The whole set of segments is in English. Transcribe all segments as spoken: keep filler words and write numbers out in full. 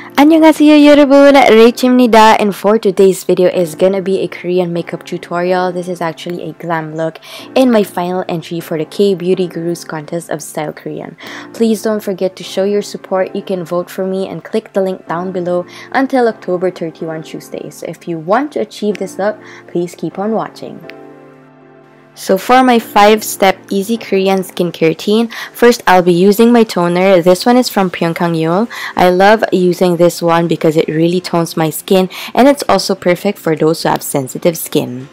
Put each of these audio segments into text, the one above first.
안녕하세요 여러분, Reichimnida, and for today's video is gonna be a Korean makeup tutorial. This is actually a glam look in my final entry for the K-Beauty Gurus contest of Style Korean. Please don't forget to show your support. You can vote for me and click the link down below until October thirty-first Tuesday. So if you want to achieve this look, please keep on watching. So for my five step easy Korean skincare routine, first I'll be using my toner. This one is from Pyeongkang Yeol. I love using this one because it really tones my skin, and it's also perfect for those who have sensitive skin.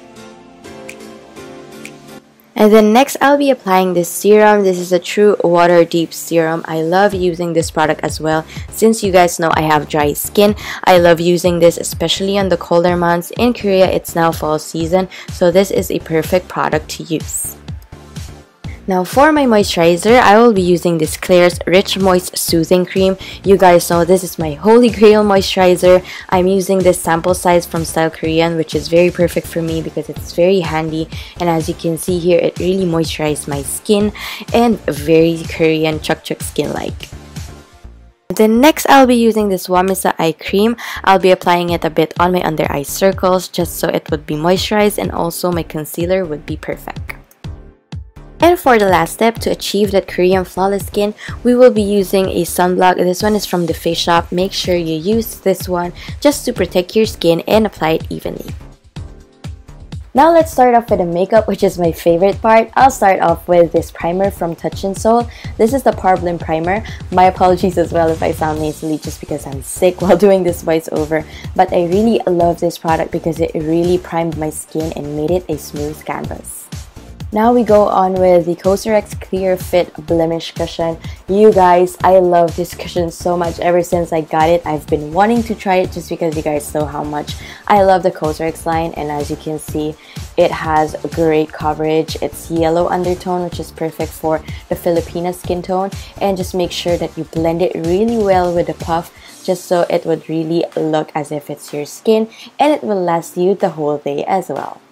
And then next I'll be applying this serum. This is a true water deep serum. I love using this product as well. Since you guys know I have dry skin, I love using this especially on the colder months. In Korea, it's now fall season, so this is a perfect product to use. Now for my moisturizer, I will be using this Klairs Rich Moist Soothing Cream. You guys know this is my holy grail moisturizer. I'm using this sample size from Style Korean, which is very perfect for me because it's very handy, and as you can see here, it really moisturizes my skin and very Korean chuk chuk skin like. Then next I'll be using this Wamisa eye cream. I'll be applying it a bit on my under eye circles just so it would be moisturized, and also my concealer would be perfect. And for the last step, to achieve that Korean flawless skin, we will be using a sunblock. This one is from the Face Shop. Make sure you use this one just to protect your skin and apply it evenly. Now let's start off with the makeup, which is my favorite part. I'll start off with this primer from Touch in Seoul. This is the Parblem primer. My apologies as well if I sound nasally just because I'm sick while doing this voiceover. But I really love this product because it really primed my skin and made it a smooth canvas. Now we go on with the Cosrx Clear Fit Blemish Cushion. You guys, I love this cushion so much. Ever since I got it, I've been wanting to try it just because you guys know how much I love the Cosrx line. And as you can see, it has great coverage. It's yellow undertone, which is perfect for the Filipina skin tone. And just make sure that you blend it really well with the puff, just so it would really look as if it's your skin, and it will last you the whole day as well.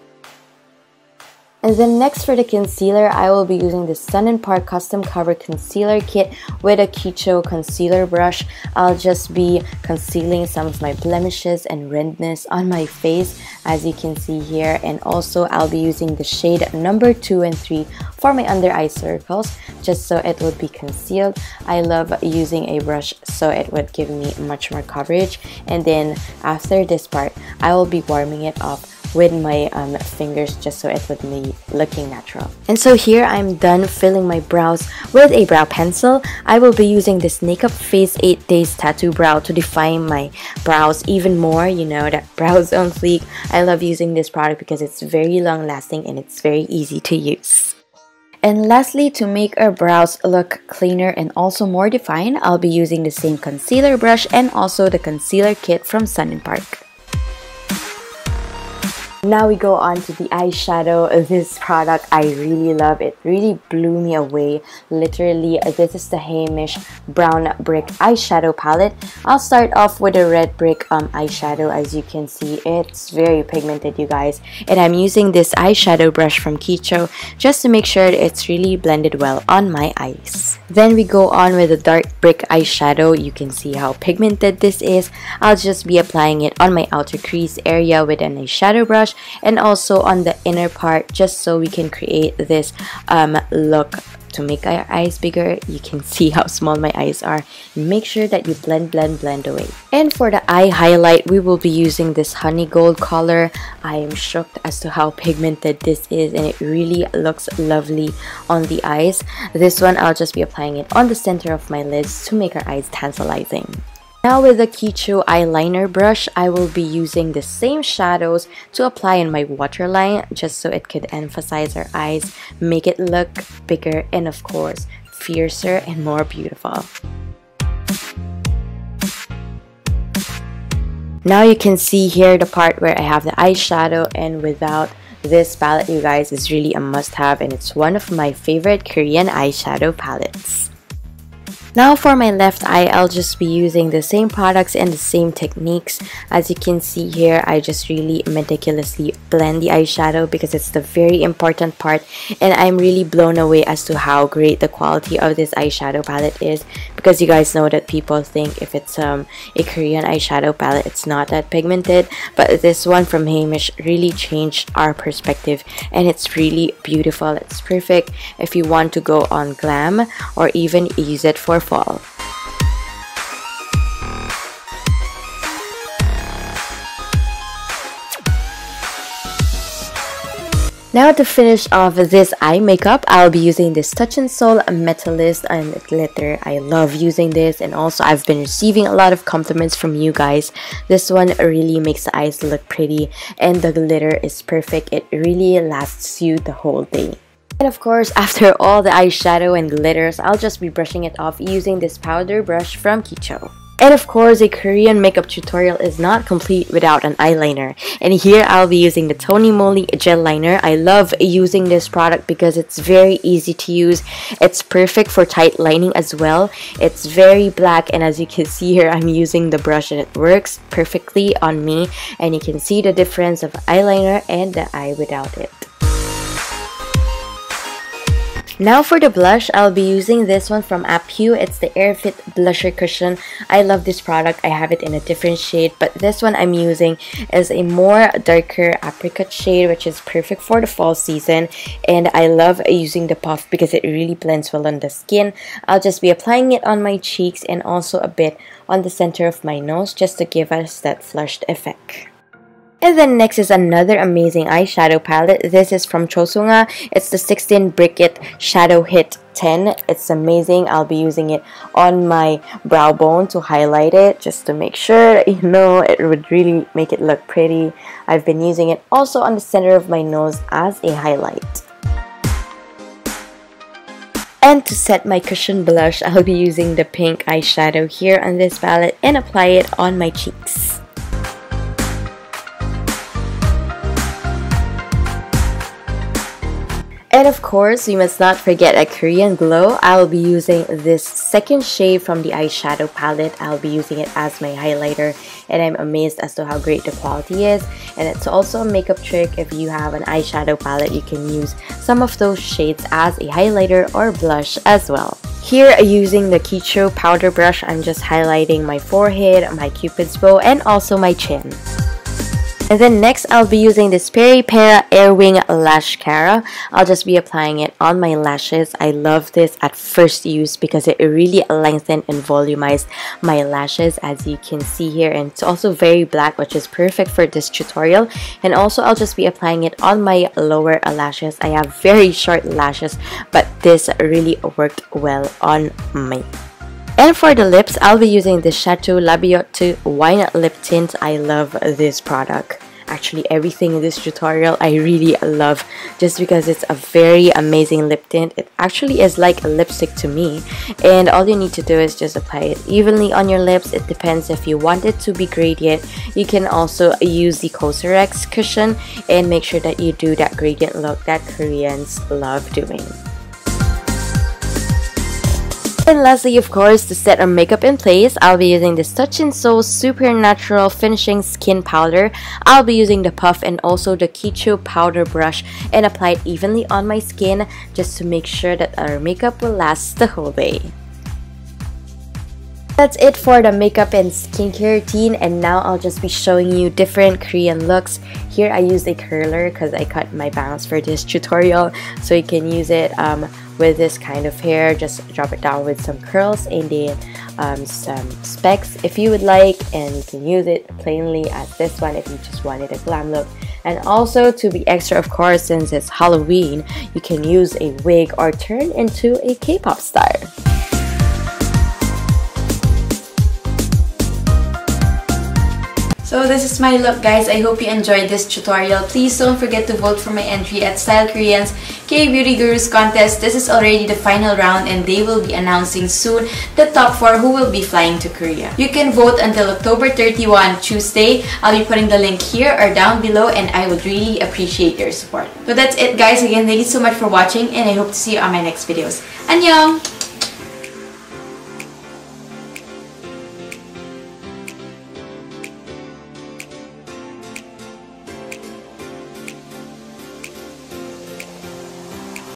And then next for the concealer, I will be using the Sun and Park Custom Cover Concealer Kit with a Kicho concealer brush. I'll just be concealing some of my blemishes and redness on my face, as you can see here. And also I'll be using the shade number two and three for my under eye circles, just so it would be concealed. I love using a brush so it would give me much more coverage. And then after this part, I will be warming it up with my um, fingers just so it would be looking natural. And so here I'm done filling my brows with a brow pencil. I will be using this Nakeup Face eight days Tattoo Brow to define my brows even more. You know, that brows on fleek. I love using this product because it's very long lasting and it's very easy to use. And lastly, to make our brows look cleaner and also more defined, I'll be using the same concealer brush and also the concealer kit from Sun and Park. Now we go on to the eyeshadow. This product I really love. It really blew me away. Literally, this is the Heimish Brown Brick eyeshadow palette. I'll start off with a red brick um, eyeshadow. As you can see, it's very pigmented, you guys. And I'm using this eyeshadow brush from Kicho just to make sure it's really blended well on my eyes. Then we go on with a dark brick eyeshadow. You can see how pigmented this is. I'll just be applying it on my outer crease area with an eyeshadow brush, and also on the inner part, just so we can create this um, look to make our eyes bigger. You can see how small my eyes are. Make sure that you blend, blend, blend away. And for the eye highlight, we will be using this Honey Gold color. I am shocked as to how pigmented this is, and it really looks lovely on the eyes. This one, I'll just be applying it on the center of my lids to make our eyes tantalizing. Now with the Kicho eyeliner brush, I will be using the same shadows to apply in my waterline, just so it could emphasize our eyes, make it look bigger, and of course, fiercer and more beautiful. Now you can see here the part where I have the eyeshadow, and without this palette, you guys, is really a must-have, and it's one of my favorite Korean eyeshadow palettes. Now for my left eye, I'll just be using the same products and the same techniques. As you can see here, I just really meticulously blend the eyeshadow because it's the very important part, and I'm really blown away as to how great the quality of this eyeshadow palette is, because you guys know that people think if it's um, a Korean eyeshadow palette, it's not that pigmented. But this one from Heimish really changed our perspective, and it's really beautiful. It's perfect if you want to go on glam or even use it for fall. Now to finish off this eye makeup, I'll be using this Touch in Sol Metalist and Glitter. I love using this, and also I've been receiving a lot of compliments from you guys. This one really makes the eyes look pretty, and the glitter is perfect. It really lasts you the whole day. And of course, after all the eyeshadow and glitters, I'll just be brushing it off using this powder brush from Kicho. And of course, a Korean makeup tutorial is not complete without an eyeliner. And here I'll be using the Tony Moly Gel Liner. I love using this product because it's very easy to use. It's perfect for tight lining as well. It's very black, and as you can see here, I'm using the brush and it works perfectly on me. And you can see the difference of eyeliner and the eye without it. Now for the blush, I'll be using this one from Appu. It's the Airfit Blusher Cushion. I love this product. I have it in a different shade, but this one I'm using is a more darker apricot shade, which is perfect for the fall season. And I love using the puff because it really blends well on the skin. I'll just be applying it on my cheeks and also a bit on the center of my nose just to give us that flushed effect. And then next is another amazing eyeshadow palette. This is from Chosunga. It's the sixteen Briquette Shadow Hit ten. It's amazing. I'll be using it on my brow bone to highlight it, just to make sure, you know, it would really make it look pretty. I've been using it also on the center of my nose as a highlight. And to set my cushion blush, I'll be using the pink eyeshadow here on this palette and apply it on my cheeks. And of course, we must not forget a Korean glow. I'll be using this second shade from the eyeshadow palette. I'll be using it as my highlighter, and I'm amazed as to how great the quality is. And it's also a makeup trick. If you have an eyeshadow palette, you can use some of those shades as a highlighter or blush as well. Here, using the Kicho powder brush, I'm just highlighting my forehead, my cupid's bow, and also my chin. And then next, I'll be using this Peripera Airwing Lash Cara. I'll just be applying it on my lashes. I love this at first use because it really lengthened and volumized my lashes, as you can see here. And it's also very black, which is perfect for this tutorial. And also, I'll just be applying it on my lower lashes. I have very short lashes, but this really worked well on me. And for the lips, I'll be using the Chateau Labiote Wine Lip Tint. I love this product. Actually, everything in this tutorial I really love, just because it's a very amazing lip tint. It actually is like a lipstick to me, and all you need to do is just apply it evenly on your lips. It depends if you want it to be gradient. You can also use the Cosrx cushion and make sure that you do that gradient look that Koreans love doing. And lastly, of course, to set our makeup in place, I'll be using this Touch in Sol Supernatural Finishing Skin Powder. I'll be using the puff and also the Kicho powder brush and apply it evenly on my skin just to make sure that our makeup will last the whole day. That's it for the makeup and skincare routine, and now I'll just be showing you different Korean looks. Here I used a curler because I cut my bangs for this tutorial, so you can use it um, with this kind of hair. Just drop it down with some curls and then um, some specs if you would like, and you can use it plainly as this one if you just wanted a glam look. And also, to be extra, of course, since it's Halloween, you can use a wig or turn into a K-pop star. So this is my look, guys. I hope you enjoyed this tutorial. Please don't forget to vote for my entry at Style Koreans K-Beauty Gurus contest. This is already the final round, and they will be announcing soon the top four who will be flying to Korea. You can vote until October thirty-first, Tuesday. I'll be putting the link here or down below, and I would really appreciate your support. So that's it, guys. Again, thank you so much for watching, and I hope to see you on my next videos. Annyeong!